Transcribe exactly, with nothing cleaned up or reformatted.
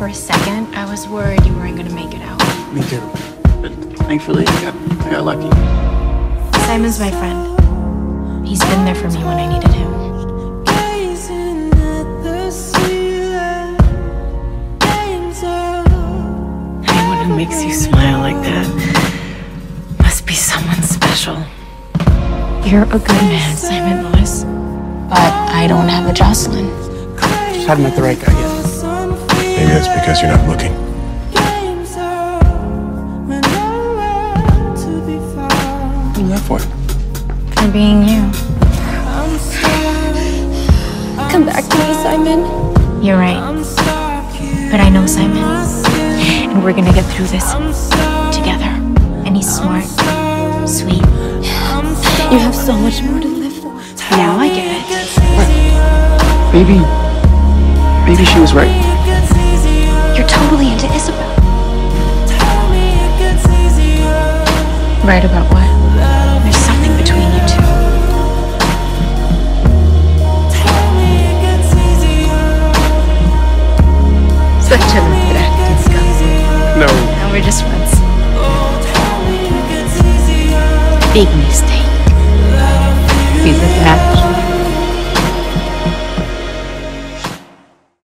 For a second, I was worried you weren't gonna make it out. Me too. But thankfully, I got, I got lucky. Simon's my friend. He's been there for me when I needed him. Anyone who makes you smile like that must be someone special. You're a good man, Simon Lewis. But I don't have a Jocelyn. Just haven't met the right guy yet. Maybe that's because you're not looking. What are you left for? For being you. Come back to me, Simon. You're right. But I know Simon. And we're gonna get through this together. And he's smart, sweet. You have so much more to live for. Now I get it. Maybe, maybe she was right. You're totally into Isabel. Right about what? There's something between you two. Such an attractive couple. No. Now we're just friends. Big mistake. He's attached.